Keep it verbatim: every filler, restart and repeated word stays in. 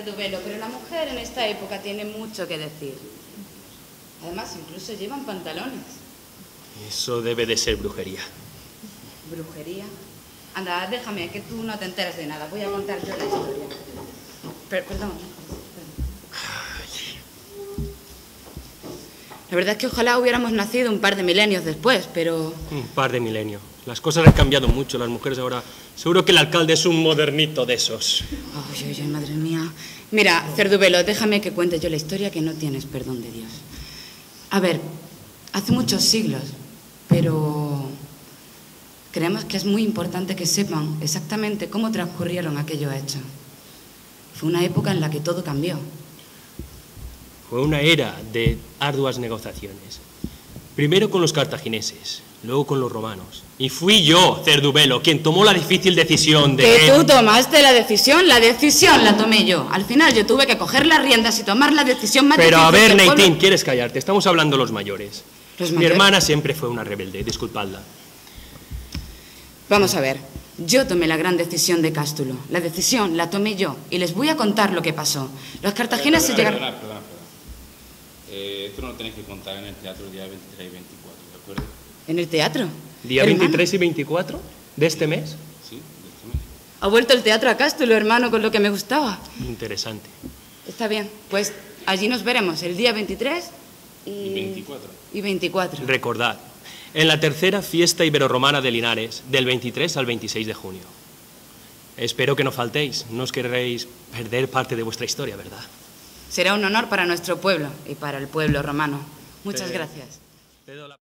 Cerduvelo, pero la mujer en esta época tiene mucho que decir. Además, incluso llevan pantalones. Eso debe de ser brujería. ¿Brujería? Anda, déjame, que tú no te enteras de nada. Voy a contar yo la historia. Per- perdón. La verdad es que ojalá hubiéramos nacido un par de milenios después, pero... Un par de milenios. Las cosas han cambiado mucho. Las mujeres ahora... Seguro que el alcalde es un modernito de esos. Ay, ay, ay, madre mía. Mira, Cerduvelo, déjame que cuente yo la historia, que no tienes perdón de Dios. A ver, hace muchos siglos, pero... creemos que es muy importante que sepan exactamente cómo transcurrieron aquellos hechos. Fue una época en la que todo cambió. Fue una era de arduas negociaciones. Primero con los cartagineses, luego con los romanos. Y fui yo, Cerduvelo, quien tomó la difícil decisión de... ¿Que tú tomaste la decisión? La decisión la tomé yo. Al final yo tuve que coger las riendas y tomar la decisión más Pero difícil a ver, del pueblo. Neitín, ¿quieres callarte? Estamos hablando los mayores. ¿Los Mi mayores? hermana siempre fue una rebelde, disculpadla. Vamos a ver. Yo tomé la gran decisión de Cástulo. La decisión la tomé yo. Y les voy a contar lo que pasó. Los cartagineses llegaron... Perdona, perdona, perdona. Eh, esto no lo tenéis que contar en el teatro el día veintitrés y veinticuatro, ¿de acuerdo? ¿En el teatro? ¿Día Hermano, veintitrés y veinticuatro de este mes? Sí, de este mes. ha vuelto el teatro a Cástulo, hermano, con lo que me gustaba. Interesante. Está bien. Pues allí nos veremos el día veintitrés y... Y veinticuatro. Y veinticuatro. Recordad, en la tercera fiesta iberorromana de Linares, del veintitrés al veintiséis de junio. Espero que no faltéis. No os querréis perder parte de vuestra historia, ¿verdad? Será un honor para nuestro pueblo y para el pueblo romano. Muchas Eh, gracias. Te doy la-